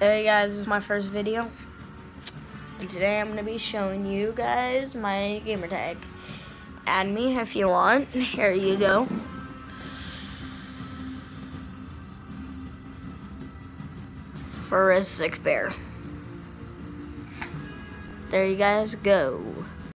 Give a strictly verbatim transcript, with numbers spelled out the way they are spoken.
Hey guys, this is my first video, and today I'm going to be showing you guys my gamer tag. Add me if you want. Here you go. For a sick bear. There you guys go.